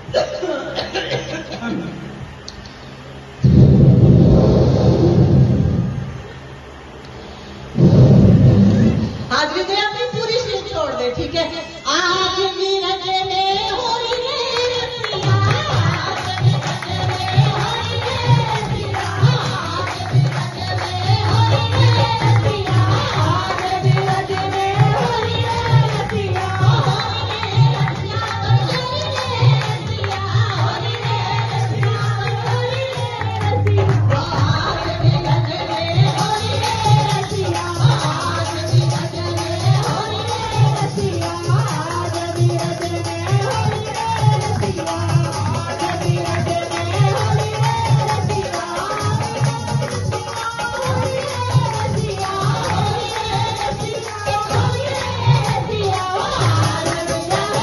आज भी तो अपनी पूरी शीट छोड़ दे, ठीक है। आज भी रजे में हो रही है रतिया, आज भी रजे में हो रही है रतिया, आज भी रजे में हो रही है रतिया, आज भी रजे में हो रही है रतिया, हो रही है रतिया, हो रही है रतिया, हो रही है रतिया, हो रही है रतिया, आज भी रजे में हो रही है रतिया, आज भी रजे में हो रही है रतिया, आज भी रजे में हो रही है रतिया, आज भी रजे में हो रही है रतिया, हो रही है रतिया, हो रही है रतिया, हो रही है रतिया, आज भी रजे में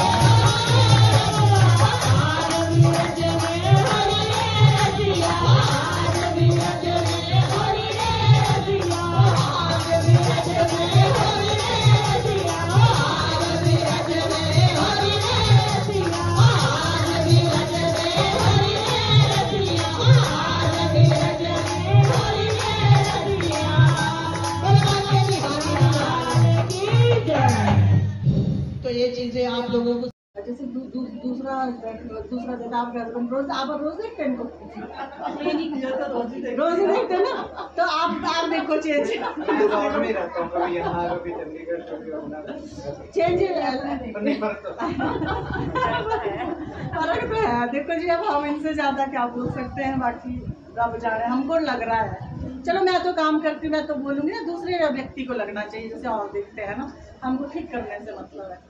हो रही है रतिया, आज भी रजे में हो रही है रतिया, आज भी रजे में हो रही है रतिया, आज भी रजे में हो रही है रतिया, आज भी रजे में हो रही है रतिया, आज भी रजे में हो रही है रतिया। भगवान के बिहारी की जय। तो ये चीजें आप लोगों को जैसे दूसरा जैसा आपके हस्बैंड रोज देखते हैं इनको, रोज ही देखते हैं ना, तो आप देखो चेंज फर्क तो है। देखो जी, अब हम इनसे ज्यादा क्या बोल सकते हैं, बाकी रब जाने। हमको लग रहा है, चलो मैं तो काम करती हूँ, मैं तो बोलूंगी ना, दूसरे व्यक्ति को लगना चाहिए जैसे और देखते हैं ना, हमको ठीक करने से मतलब है।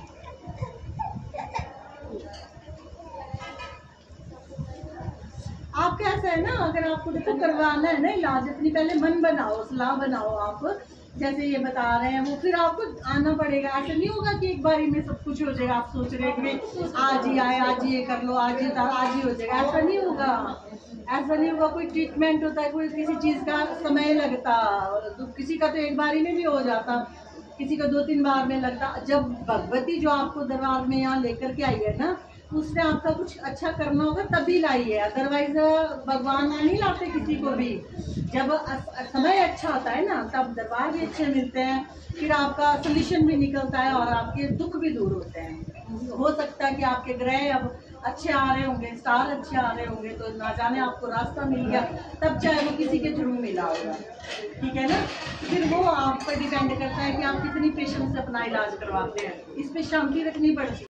आप कैसा है ना, अगर आपको देखो करवाना है ना इलाज, अपनी पहले मन बनाओ, सलाह बनाओ। आप जैसे ये बता रहे हैं वो, फिर आपको आना पड़ेगा। ऐसा नहीं होगा कि एक बारी में सब कुछ हो जाएगा। आप सोच रहे हैं कि आज ही आए, आज ये कर लो, आज ही हो जाएगा। ऐसा नहीं होगा, ऐसा नहीं होगा। कोई ट्रीटमेंट होता है, कोई किसी चीज का समय लगता, किसी का तो एक बारी में भी हो जाता, किसी का 2-3 बार में लगता। जब भगवती जो आपको दरबार में यहाँ लेकर के आई है ना, उसने आपका कुछ अच्छा करना होगा तभी लाई है, अदरवाइज भगवान नहीं लाते किसी को भी। जब समय अच्छा आता है ना, तब दरबार भी अच्छे मिलते हैं, फिर आपका सोल्यूशन भी निकलता है और आपके दुख भी दूर होते हैं। हो सकता है कि आपके ग्रह अब अच्छे आ रहे होंगे, स्टार अच्छे आ रहे होंगे, तो ना जाने आपको रास्ता मिल गया, तब चाहे वो किसी के थ्रू मिला होगा, ठीक है ना। फिर वो आप पर डिपेंड करता है कि आप कितनी पेशेंस से अपना इलाज करवाते हैं। इस पे शांति रखनी पड़ती है।